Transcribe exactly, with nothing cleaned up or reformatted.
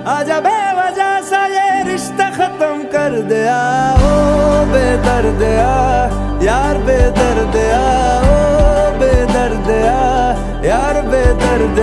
आजा बेवजह सा ये रिश्ता खत्म कर दिया, ओ बेदर्दिया यार बेदर्दिया, ओ बेदर्दिया यार बेदर्द।